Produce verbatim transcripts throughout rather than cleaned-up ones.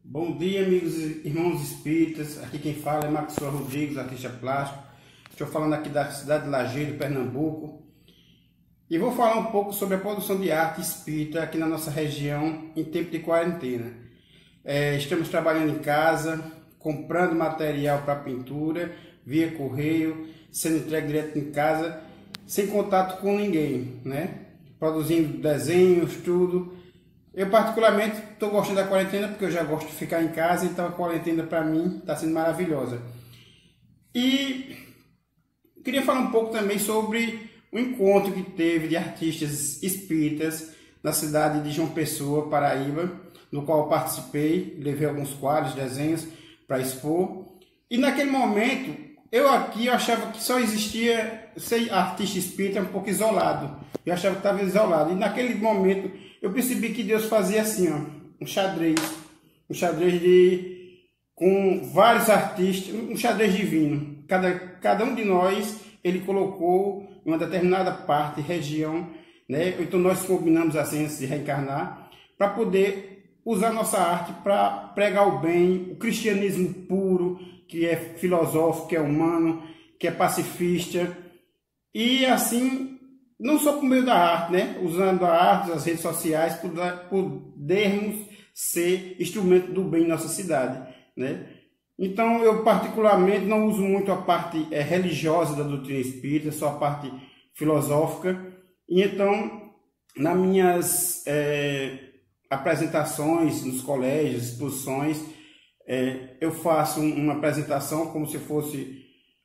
Bom dia, amigos e irmãos espíritas. Aqui quem fala é Maxwell Rodrigues, artista plástico. Estou falando aqui da cidade de Lajeado, Pernambuco. E vou falar um pouco sobre a produção de arte espírita aqui na nossa região em tempo de quarentena. É, estamos trabalhando em casa, comprando material para pintura, via correio, sendo entregue direto em casa, sem contato com ninguém, né? Produzindo desenhos, tudo. Eu particularmente estou gostando da quarentena porque eu já gosto de ficar em casa, então a quarentena para mim está sendo maravilhosa. E queria falar um pouco também sobre o encontro que teve de artistas espíritas na cidade de João Pessoa, Paraíba, no qual eu participei, levei alguns quadros, desenhos para expor. E naquele momento, eu aqui eu achava que só existia ser artista espírita um pouco isolado. Eu achava que estava isolado. E naquele momento eu percebi que Deus fazia assim, ó, um xadrez, um xadrez de com vários artistas, um xadrez divino. Cada, cada um de nós, ele colocou em uma determinada parte, região, né? Então nós combinamos assim antes de reencarnar, para poder usar nossa arte para pregar o bem, o cristianismo puro, que é filosófico, que é humano, que é pacifista. E assim, não só por meio da arte, né? Usando a arte, as redes sociais, podermos ser instrumento do bem em nossa cidade, né? Então, eu particularmente não uso muito a parte é, religiosa da doutrina espírita, só a parte filosófica. E então, nas minhas é, apresentações nos colégios, exposições, é, eu faço uma apresentação como se fosse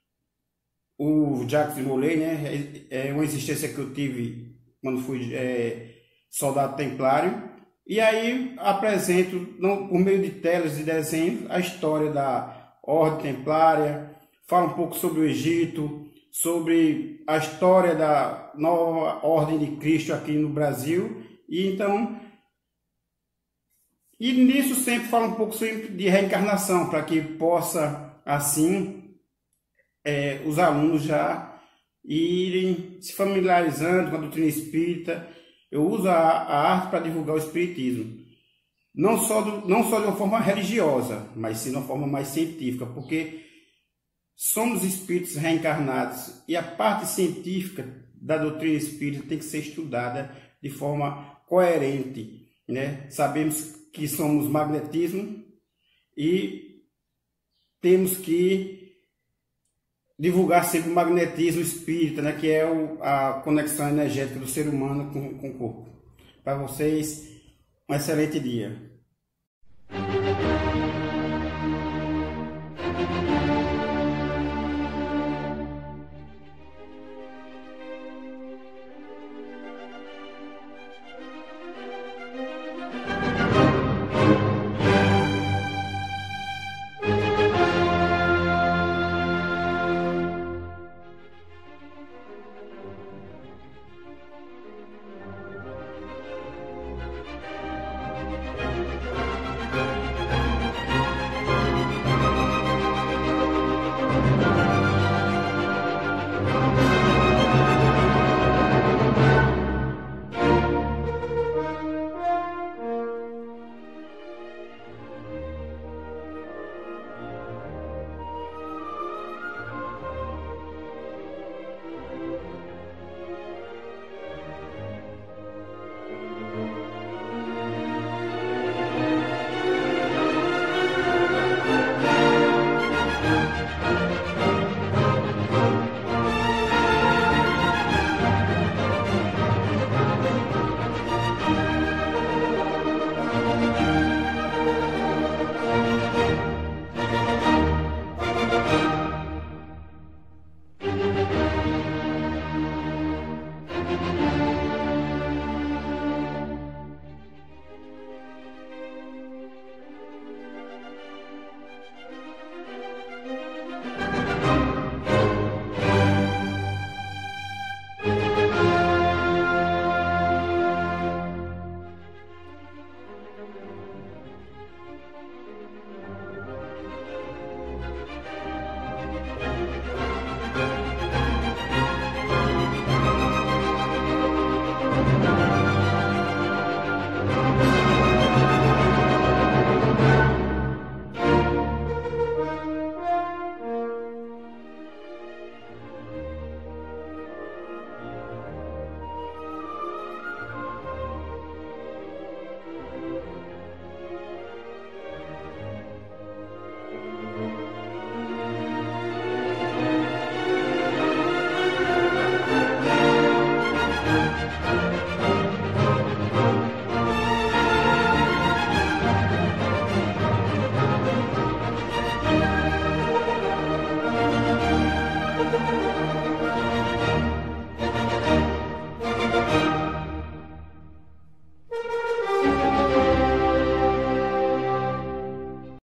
o Jacques de Molay, né? É uma existência que eu tive quando fui é, soldado templário. E aí apresento, não, por meio de telas e desenhos, a história da Ordem Templária, falo um pouco sobre o Egito, sobre a história da nova Ordem de Cristo aqui no Brasil. E então, e nisso sempre falo um pouco sempre de reencarnação, para que possa, assim, É, os alunos já irem se familiarizando com a doutrina espírita. Eu uso a, a arte para divulgar o espiritismo, não só, do, não só de uma forma religiosa, mas sim de uma forma mais científica, porque somos espíritos reencarnados e a parte científica da doutrina espírita tem que ser estudada de forma coerente, né? Sabemos que somos magnetismo e temos que divulgar sempre o magnetismo espírita, né, que é o, a conexão energética do ser humano com, com o corpo. Para vocês, um excelente dia.